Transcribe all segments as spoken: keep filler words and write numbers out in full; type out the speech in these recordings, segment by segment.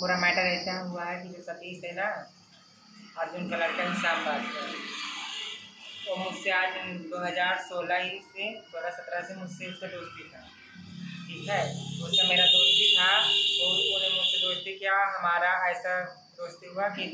पूरा मैटर ऐसा हुआ है कि जो सतीश है ना, अर्जुन का लड़का इंसान बात है, तो मुझसे आज दो हज़ार सोलह ही से सोलह सत्रह से मुझसे उसका दोस्ती था, ठीक है। उससे मेरा दोस्ती था, तो उन्होंने मुझसे दोस्ती किया, हमारा ऐसा दोस्ती हुआ कि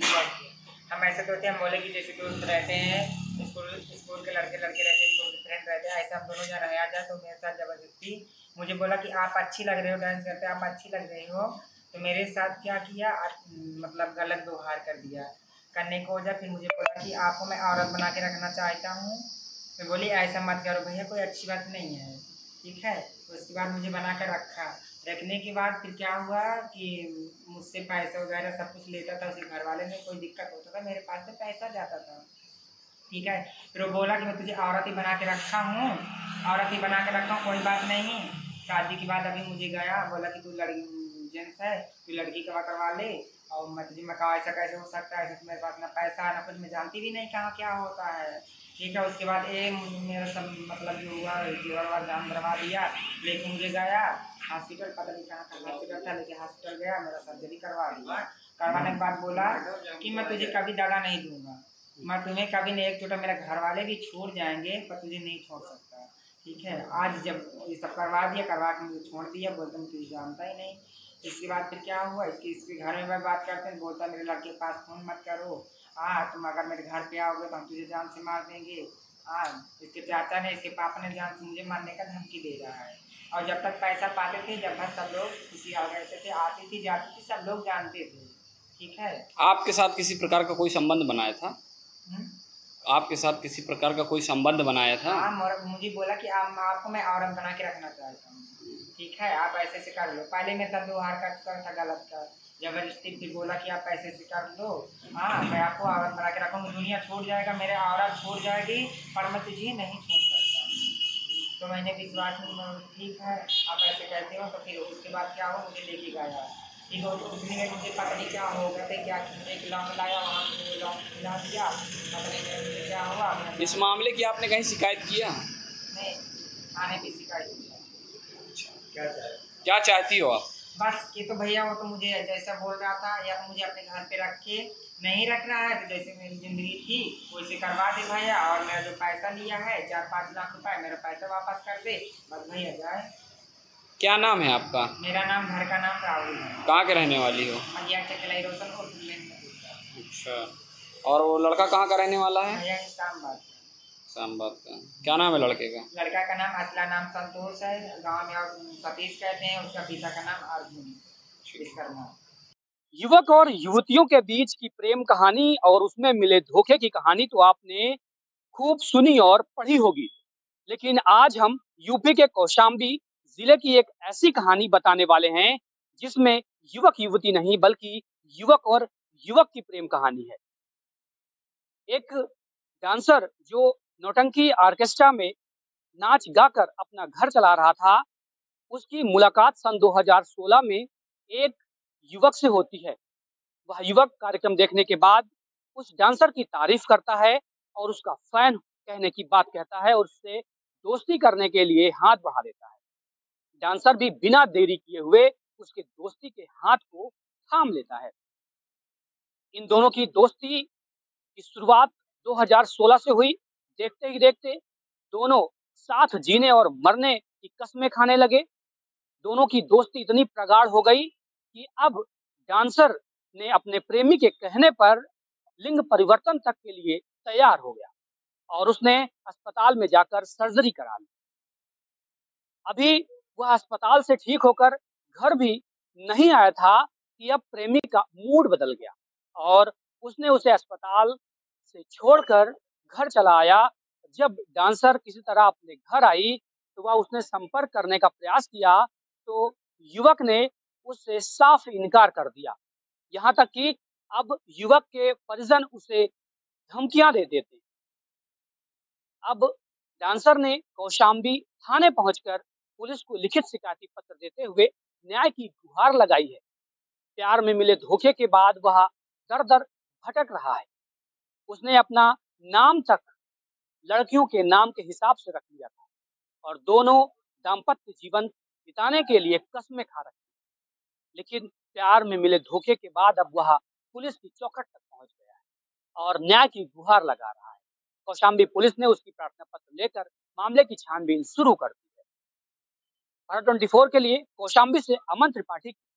हम ऐसे दोस्ती हम बोले कि जैसे दोस्त रहते हैं, स्कूल स्कूल के लड़के लड़के रहते हैं, स्कूल के फ्रेंड रहते हैं, ऐसा हम दोनों जहाँ रहा जाए। तो मेरे साथ ज़बरदस्ती मुझे बोला कि आप अच्छी लग रहे हो, डांस करते आप अच्छी लग रही हो, तो मेरे साथ क्या किया, मतलब गलत व्यवहार कर दिया। करने को वजह फिर मुझे बोला कि आपको मैं औरत बना के रखना चाहता हूँ। मैं बोली ऐसा मत करो भैया, कोई अच्छी बात नहीं है, ठीक है। तो उसके बाद मुझे बना कर रखा। रखने के बाद फिर क्या हुआ कि मुझसे पैसे वगैरह सब कुछ लेता था, उसके घर वाले में कोई दिक्कत होता था, मेरे पास से पैसा जाता था, ठीक है। फिर वो बोला कि मैं तुझे औरत ही बना के रखा हूँ, औरत ही बना के रखा हूँ, कोई बात नहीं। शादी के बाद अभी मुझे गया, बोला कि तू लड़की जेंट्स है, तू लड़की कवा करवा ले, और मैं तुझे मैं कहा ऐसा कैसे हो सकता है, ऐसे तो मेरे पास ना पैसा ना कुछ, मैं जानती भी नहीं कहाँ क्या होता है, ठीक है। उसके बाद ये मेरा सब मतलब जो हुआ जेवर वार जान करवा दिया, लेकिन मुझे गया हॉस्पिटल, पता नहीं कहाँ का हॉस्पिटल था, लेकिन हॉस्पिटल गया, मेरा सर्जरी करवा दिया। करवाने के बाद बोला कि मैं तुझे कभी दगा नहीं दूंगा, मैं तुम्हें कभी नहीं, एक छोटा मेरे घर वाले भी छोड़ जाएंगे पर तुझे नहीं छोड़ सकता, ठीक है। आज जब ये सब करवा दिया, करवा के मुझे छोड़ दिया, बोलता मैं तुझे जानता ही नहीं। इसके बाद फिर क्या हुआ, इसके इसके घर में मैं बात करते हैं, बोलता मेरे लड़के के पास फ़ोन मत करो, हाँ तुम अगर मेरे घर पे आओगे तो हम तुझे जान से मार देंगे। हाँ, इसके चाचा ने, इसके पापा ने जान से मुझे मारने का धमकी दे रहा है। और जब तक पैसा पाते थे, जब तक सब लोग किसी आ गए थे, आती थी जाती थी, सब लोग जानते थे, ठीक है। आपके साथ किसी प्रकार का कोई संबंध बनाया था? हुँ? आपके साथ किसी प्रकार का कोई संबंध बनाया था? हाँ, मुझे बोला कि आप आपको मैं औरत बना के रखना चाहता हूँ, ठीक है, आप ऐसे से कर लो। पहले मेरे साथ व्यवहार कर चुका था गलत का, जबरदस्ती फिर बोला कि आप ऐसे से कर लो, हाँ मैं आपको औरत बना के रखूँगा, दुनिया छोड़ जाएगा, मेरे औरत छोड़ जाएगी, पर मैं तुझे नहीं छोड़ सकता। तो मैंने विश्वास में, ठीक है आप ऐसे कहते हो, तो फिर उसके बाद क्या हुआ, मुझे लेके गया, ठीक है। तो उतनी में मुझे पता नहीं क्या हो गया था, क्या एक लौंग लाया, वहाँ से लौंग खिला दिया, पता नहीं मुझे क्या हुआ। इस मामले की आपने कहीं शिकायत किया? नहीं, थाने की शिकायत किया। क्या क्या चाहती हो आप? बस ये तो भैया वो तो मुझे जैसा बोल रहा था, या तो मुझे अपने घर पे रख के नहीं रखना है, तो जैसे मेरी ज़िंदगी थी वैसे करवा दे भैया, और मेरा जो पैसा लिया है चार पाँच लाख रुपए, मेरा पैसा वापस कर दे, बस भैया जाए। क्या नाम है आपका? मेरा नाम, घर का नाम राहुल है। कहाँ के रहने वाली हो? भैया चकलाई रोशन और अच्छा, और वो लड़का कहाँ का रहने वाला है? भैया इस्लामाबाद। इस्लामाबाद का। क्या नाम है लड़के का? लड़का का नाम असला नाम संतोष है, गाँव में और सतीश कहते हैं, उसका पिता का नाम अर्जुन विश्वकर्मा। युवक और युवतियों के बीच की प्रेम कहानी और उसमें मिले धोखे की कहानी तो आपने खूब सुनी और पढ़ी होगी, लेकिन आज हम यूपी के कौशाम्बी जिले की एक ऐसी कहानी बताने वाले हैं जिसमें युवक युवती नहीं बल्कि युवक और युवक की प्रेम कहानी है। एक डांसर जो नौटंकी ऑर्केस्ट्रा में नाच गाकर अपना घर चला रहा था, उसकी मुलाकात सन दो हज़ार सोलह में एक युवक से होती है। वह युवक कार्यक्रम देखने के बाद उस डांसर की तारीफ करता है और उसका फैन कहने की बात कहता है और उससे दोस्ती करने के लिए हाथ बढ़ा देता है। डांसर भी बिना देरी किए हुए उसके दोस्ती के हाथ को थाम लेता है। इन दोनों की दोस्ती की शुरुआत दो हज़ार सोलह से हुई। देखते ही देखते दोनों साथ जीने और मरने की कस्में खाने लगे। दोनों की दोस्ती इतनी प्रगाढ़ हो गई कि अब डांसर ने अपने प्रेमी के कहने पर लिंग परिवर्तन तक के लिए तैयार हो गया और उसने अस्पताल में जाकर सर्जरी करा ली। अभी वह अस्पताल से ठीक होकर घर भी नहीं आया था कि अब प्रेमी का मूड बदल गया और उसने उसे अस्पताल से छोड़कर घर चला आया। जब डांसर किसी तरह अपने घर आई तो वह उसने संपर्क करने का प्रयास किया तो युवक ने उससे साफ इनकार कर दिया। यहाँ तक कि अब युवक के परिजन उसे धमकियां देते थे। अब डांसर ने कौशाम्बी थाने पहुंचकर पुलिस को लिखित शिकायती पत्र देते हुए न्याय की गुहार लगाई है। प्यार में मिले धोखे के बाद वह दर दर भटक रहा है। उसने अपना नाम तक लड़कियों के नाम के हिसाब से रख लिया था और दोनों दाम्पत्य जीवन बिताने के लिए कस्में खा रहे थे। लेकिन प्यार में मिले धोखे के बाद अब वह पुलिस की चौखट तक पहुंच गया है और न्याय की गुहार लगा रहा है। कौशाम्बी पुलिस ने उसकी प्रार्थना पत्र लेकर मामले की छानबीन शुरू कर दी है। भारत चौबीस के लिए कौशाम्बी से अमन त्रिपाठी।